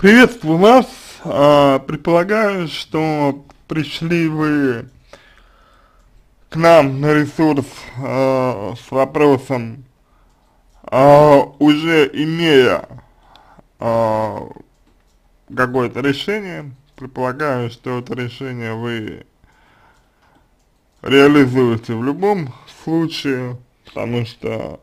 Приветствую вас. Предполагаю, что пришли вы к нам на ресурс с вопросом, уже имея а, какое-то решение. Предполагаю, что это решение вы реализуете в любом случае, потому что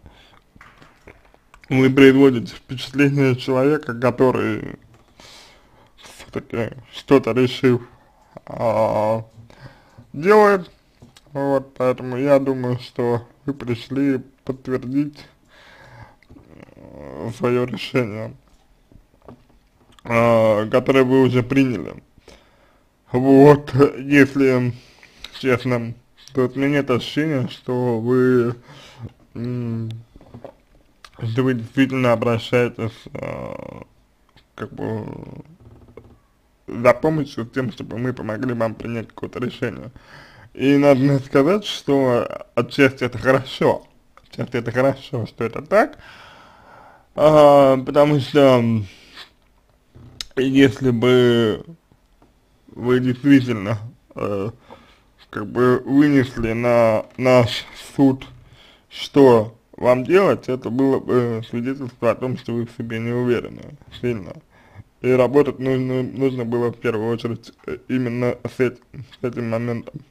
вы производите впечатление человека, который все-таки что-то решил а, делает. Вот, поэтому я думаю, что вы пришли подтвердить свое решение, которое вы уже приняли. Вот, если честно, то у меня нет ощущения, что вы, что вы действительно обращаетесь, как бы, за помощью, с тем, чтобы мы помогли вам принять какое-то решение. И надо мне сказать, что отчасти это хорошо, что это так, потому что если бы вы действительно как бы вынесли на наш суд, что вам делать, это было бы свидетельство о том, что вы в себе не уверены сильно. И работать нужно было в первую очередь именно с этим моментом.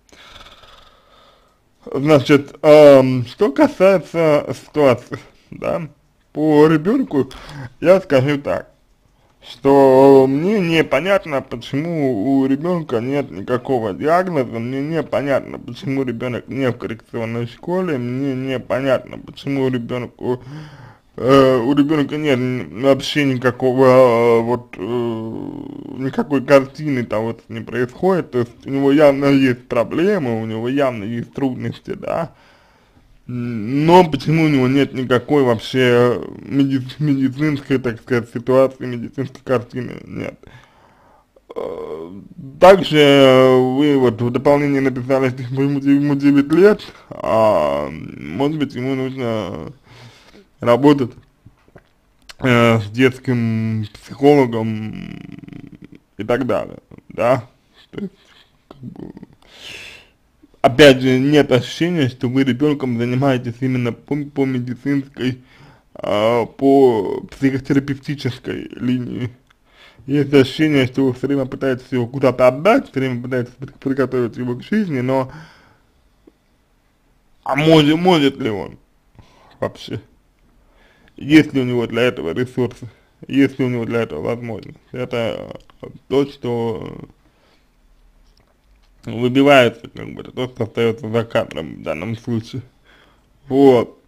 Значит, что касается ситуации, да, по ребенку я скажу так, что мне непонятно, почему у ребенка нет никакого диагноза, мне непонятно, почему ребенок не в коррекционной школе, мне непонятно, почему у ребенка нет вообще никакого никакой картины того, что не происходит, то есть у него явно есть проблемы, у него явно есть трудности, да, но почему у него нет никакой вообще медицинской, так сказать, ситуации, медицинской картины, нет. Также вы вот в дополнение написали, что ему 9 лет, может быть ему нужно работать с детским психологом и так далее, да, то есть, как бы, опять же, нет ощущения, что вы ребенком занимаетесь именно по медицинской, по психотерапевтической линии. Есть ощущение, что вы все время пытаетесь его куда-то отдать, все время пытаетесь приготовить его к жизни, но может ли он вообще? Есть ли у него для этого ресурсы, есть ли у него для этого возможность. Это то, что выбивается, как бы, это то, что остается за кадром в данном случае. Вот.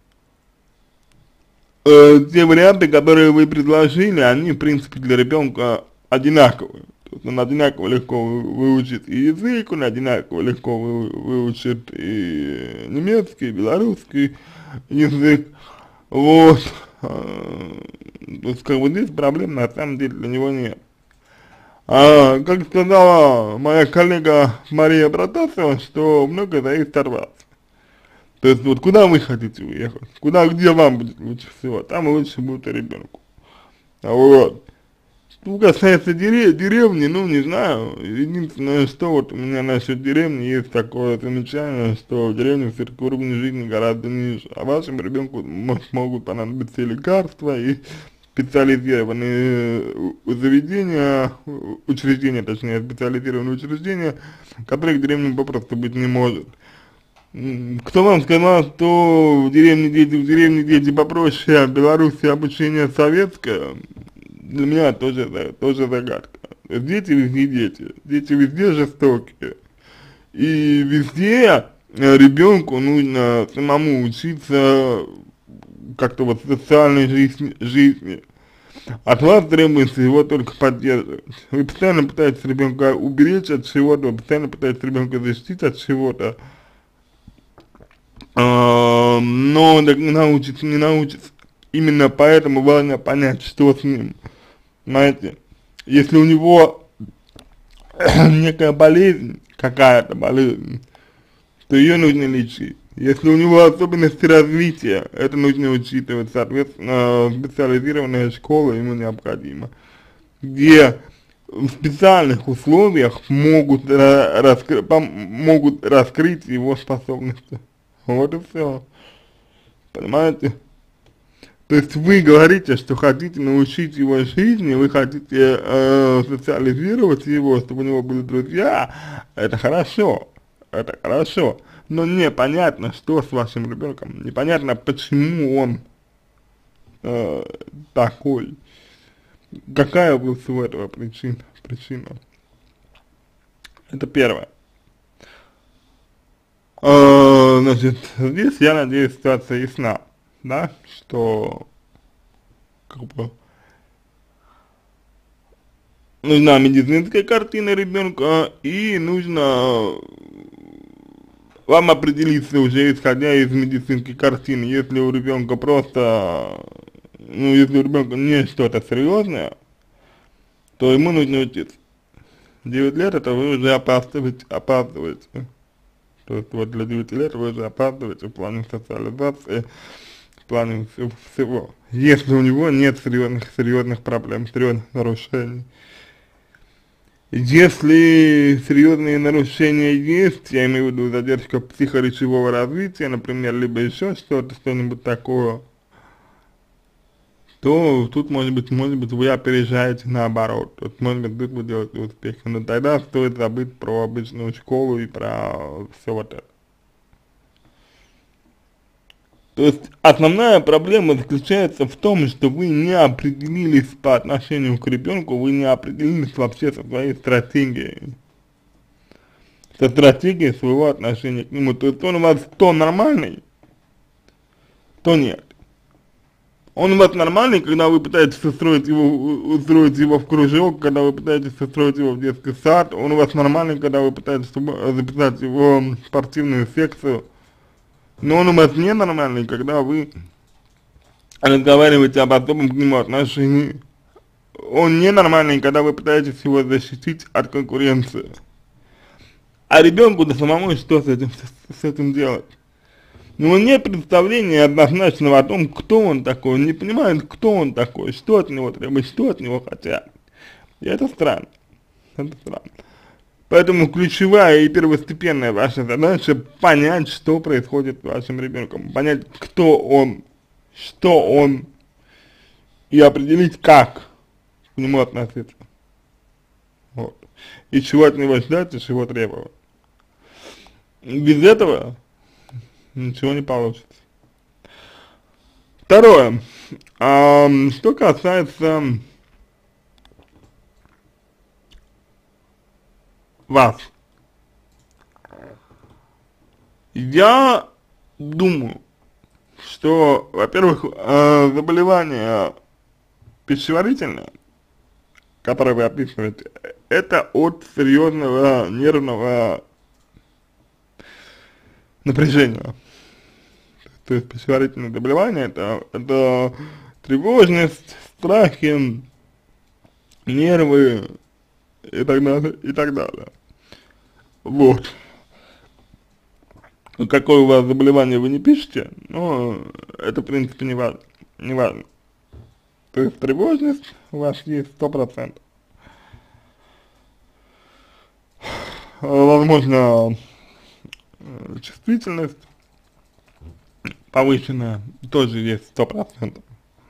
Те варианты, которые вы предложили, они, в принципе, для ребенка одинаковые. То есть он одинаково легко выучит и язык, он одинаково легко выучит и немецкий, и белорусский язык. Вот. То есть, как бы, здесь проблем на самом деле для него нет. Как сказала моя коллега Мария Протасова, что многое зависит от вас. То есть, вот куда вы хотите уехать, где вам будет лучше всего, там и лучше будет и ребенку. Вот. Что касается деревни, ну, не знаю, единственное, что вот у меня насчет деревни есть такое замечание, что в деревне все-таки уровень жизни гораздо ниже, а вашему ребенку могут понадобиться и лекарства, и специализированные заведения, учреждения, точнее, специализированные учреждения, которых в деревне попросту быть не может. Кто вам сказал, что в деревне дети попроще, а в Беларуси обучение советское? Для меня тоже загадка. Дети везде дети везде жестокие. И везде ребенку нужно самому учиться как-то вот в социальной жизни. От вас требуется его только поддерживать. Вы постоянно пытаетесь ребенка уберечь от чего-то, вы постоянно пытаетесь ребенка защитить от чего-то, но так не научится. Именно поэтому важно понять, что с ним. Знаете, если у него некая болезнь, какая-то болезнь, то ее нужно лечить. Если у него особенности развития, это нужно учитывать, соответственно, специализированная школа ему необходима. где в специальных условиях могут раскрыть его способности. Вот и все. Понимаете? То есть вы говорите, что хотите научить его жизни, вы хотите социализировать его, чтобы у него были друзья, это хорошо, но непонятно, что с вашим ребенком, непонятно, почему он такой, какая у всего этого причина. Это первое. Значит, здесь, я надеюсь, ситуация ясна, да, что, как бы, нужна медицинская картина ребенка, и нужно вам определиться уже, исходя из медицинской картины, если у ребенка просто, ну, если у ребенка не что-то серьезное, то ему нужно учиться. 9 лет это вы уже опаздываете. То есть вот для 9 лет вы уже опаздываете в плане социализации, в плане всего. Если у него нет серьезных проблем, серьезных нарушений. Если серьезные нарушения есть, я имею в виду задержка психоречевого развития, например, либо еще что-нибудь такое, то тут может быть вы опережаете наоборот, то есть может быть тут вы делаете успехи, но тогда стоит забыть про обычную школу и про все вот это. То есть основная проблема заключается в том, что вы не определились по отношению к ребенку, вы не определились вообще со своей стратегией, со стратегией своего отношения к нему. То есть он у вас то нормальный, то нет. Он у вас нормальный, когда вы пытаетесь устроить его в кружок, когда вы пытаетесь устроить его в детский сад, он у вас нормальный, когда вы пытаетесь записать его в спортивную секцию, но он у вас ненормальный, когда вы разговариваете об особом к нему отношении. Он ненормальный, когда вы пытаетесь его защитить от конкуренции. А ребенку-то самому что с этим делать? У него нет представления однозначного о том, кто он такой, он не понимает, кто он такой, что от него требует, что от него хотят. И это странно, Поэтому ключевая и первостепенная ваша задача понять, что происходит с вашим ребенком, понять, кто он, что он, и определить, как к нему относиться. Вот. И чего от него ждать, и чего требовать. Без этого ничего не получится. Второе. Что касается вас. Я думаю, что, во-первых, заболевание пищеварительное, которое вы описываете, это от серьезного нервного напряжения. То есть пищеварительное заболевание это тревожность, страхи, нервы и так далее, и так далее. Вот. Какое у вас заболевание вы не пишете, но это в принципе не важно. То есть тревожность у вас есть 100%. Возможно, чувствительность повышенная тоже есть 100%.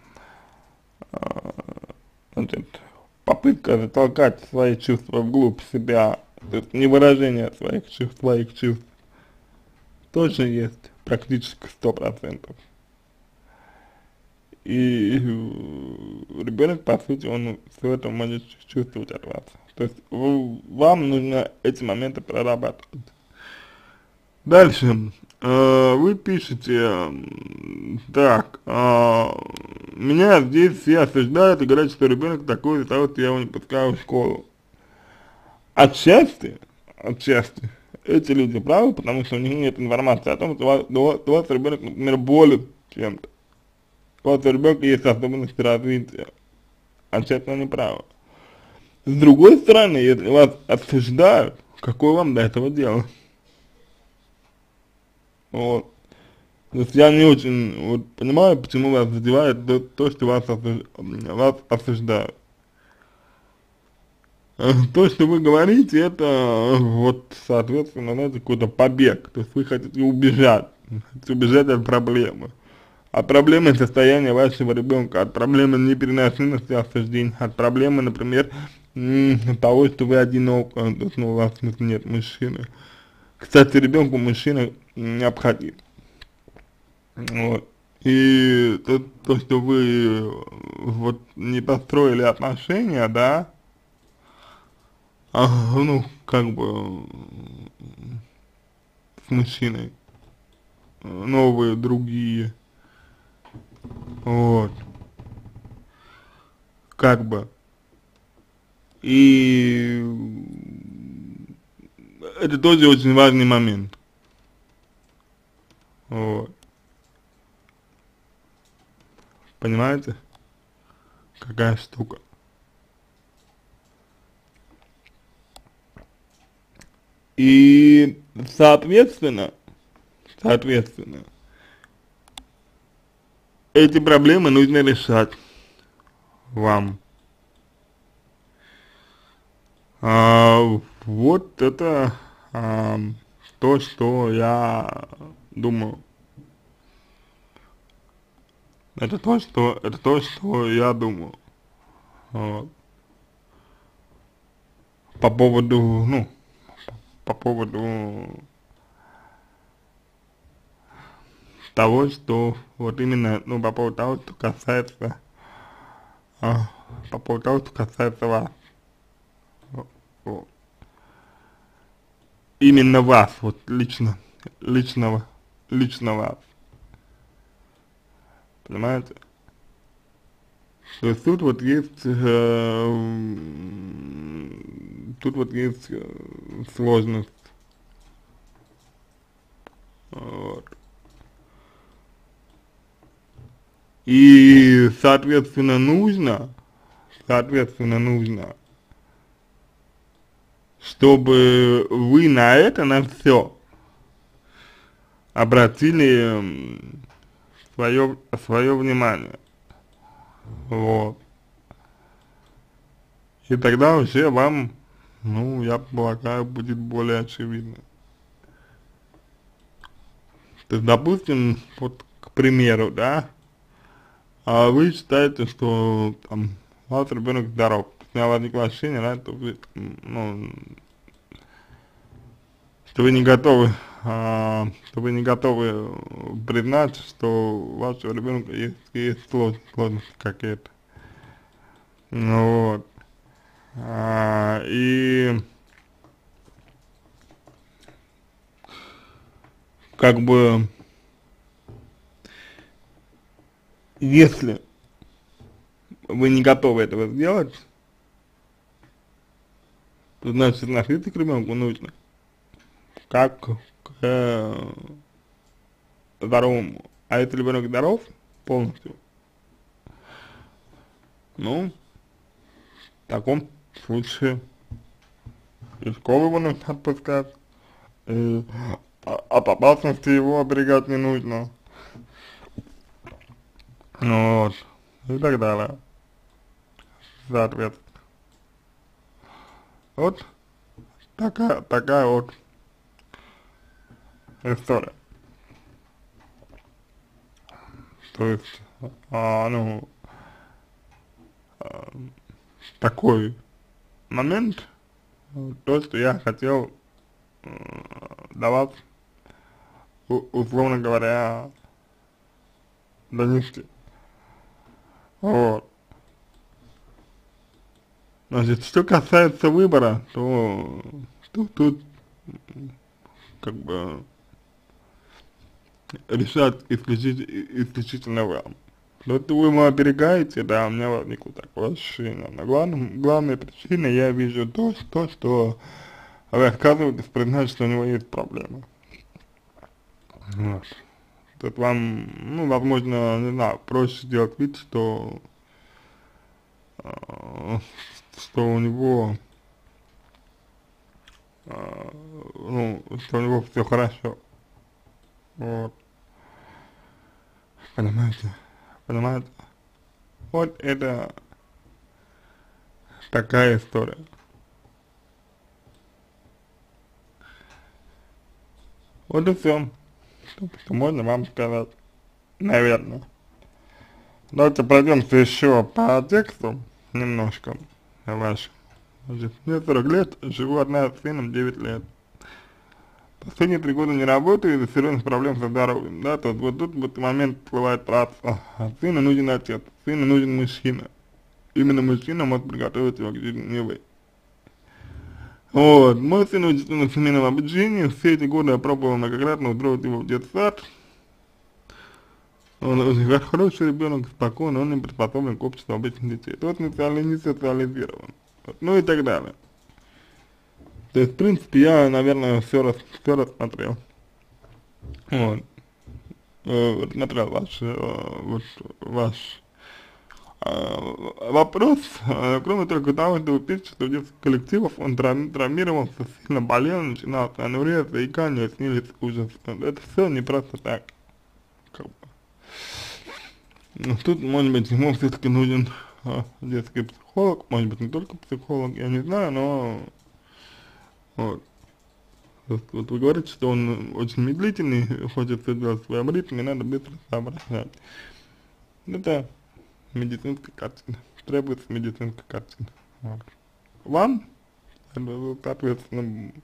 Значит, попытка затолкать свои чувства вглубь себя, то есть не выражение своих чувств, тоже есть практически 100%. И ребенок, по сути, он все это может чувствовать от вас. То есть вам нужно эти моменты прорабатывать. Дальше. Вы пишете, так, меня здесь все осуждают и говорят, что ребенок такой, из-за того, что я его не пускаю в школу. Отчасти, эти люди правы, потому что у них нет информации о том, что у вас ребенок, например, болен чем-то. У вас у ребенка есть особенности развития. Отчасти они правы. С другой стороны, если вас осуждают, какое вам до этого дело? Вот. То есть я не очень понимаю, почему вас задевает то, что вас осуждают. То, что вы говорите, это вот, соответственно, знаете, какой-то побег, то есть вы хотите убежать от проблемы. От проблемы состояния вашего ребенка, от проблемы непереносимости осуждений, от проблемы, например, того, что вы одинок, то есть, ну, у вас, в смысле, нет мужчины. Кстати, ребенку мужчина необходим. Вот. И то, что вы вот не построили отношения, да, ну, как бы с мужчиной, новые, другие, вот, как бы. И это тоже очень важный момент, вот, понимаете, какая штука. И, соответственно, эти проблемы нужно решать вам. Вот это а, то, что я думаю. Это то, что я думаю. Вот. По поводу, ну, по поводу того, что вот именно, ну, по поводу того, что касается, а, по поводу того, что касается вас. Вот. Именно вас, вот личного, лично вас. Понимаете? То есть тут вот есть сложность, вот. И, соответственно, нужно, чтобы вы на все обратили свое внимание, вот. И тогда уже вам, ну, я полагаю, будет более очевидно. То есть, допустим, вот, к примеру, да, вы считаете, что, там, у вас ребенок здоров, у него возникло ощущение, да, что вы, ну, что вы не готовы, признать, что у вашего ребенка есть сложности какие-то. Ну вот. И как бы, если вы не готовы этого сделать, то значит относиться к ребенку нужно как к здоровому. А если ребенок здоров полностью, ну, в таком случае из школы его нужно отпускать, и от опасности его оберегать не нужно, ну вот, и так далее, соответственно. Вот такая вот история. То есть, ну, а, такой момент, то, что я хотел до вас, условно говоря, донести. Вот. Значит, что касается выбора, то тут как бы решать исключительно вам. Вот вы его оберегаете, да, у меня возникло такое ощущение. Но главной причиной я вижу что вы отказываетесь признать, что у него есть проблемы. Вот. Тут вам, ну, возможно, не знаю, проще сделать вид, э, что у него, ну, что у него все хорошо. Вот. Понимаете? Понимаете? Вот это такая история. Вот и все, что можно вам сказать, наверное. Давайте пройдемся еще по тексту немножко вашим. Значит, мне 40 лет, живу одна с сыном 9 лет. Последние 3 года не работаю из-за серьезных проблем со здоровьем, да, то вот тут вот момент всплывает про отца. Сыну нужен отец, сыну нужен мужчина. Именно мужчина может приготовить его к жизни, не вы. Вот, мой сын учится на семейном обучении, все эти годы я пробовал многократно устроить его в детсад. Он очень хороший ребенок, спокойный, он не приспособлен к обществу обычных детей. Тот не социализирован. Вот, ну и так далее. То есть, в принципе, я, наверное, все рассмотрел. Вот. Рассмотрел ваш вопрос. Кроме только того, что вы пишете, что в детских коллективах он травмировался, сильно болел, начинался анурия, заикание, снились ужасы. Это все не просто так. Как бы. Но тут, может быть, ему все-таки нужен детский психолог, может быть, не только психолог, я не знаю, но вот. Вот вы говорите, что он очень медлительный, хочет все делать в своем ритме, надо быстро соображать. Это медицинская картина, требуется медицинская картина. Вот. Вам, соответственно,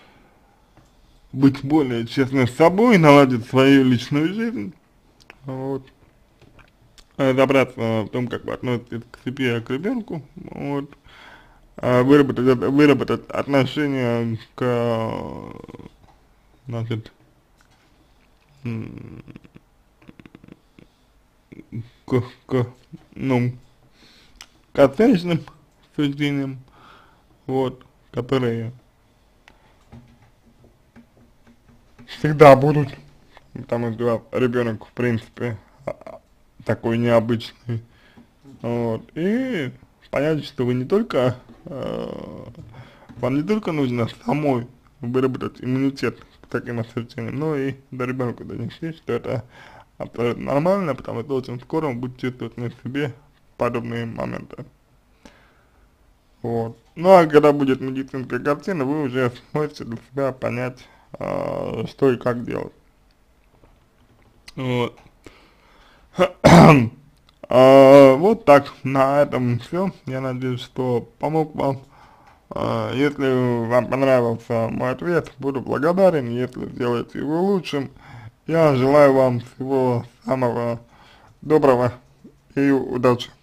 быть более честным с собой, наладить свою личную жизнь, вот. Разобраться в том, как вы относитесь к себе, к ребенку, вот. Выработать отношение значит, ну, к оценочным суждениям, вот, которые всегда будут, потому что ребенок, в принципе, такой необычный, вот, и понять, что вы не только, вам не только нужно самой выработать иммунитет к таким ощущениям, но и до ребенка донести, что это абсолютно нормально, потому что очень скоро он будет чувствовать на себе подобные моменты. Вот. Ну а когда будет медицинская картина, вы уже сможете для себя понять, что и как делать. Вот. Вот так, на этом все. Я надеюсь, что помог вам. Если вам понравился мой ответ, буду благодарен, если сделаете его лучшим. Я желаю вам всего самого доброго и удачи.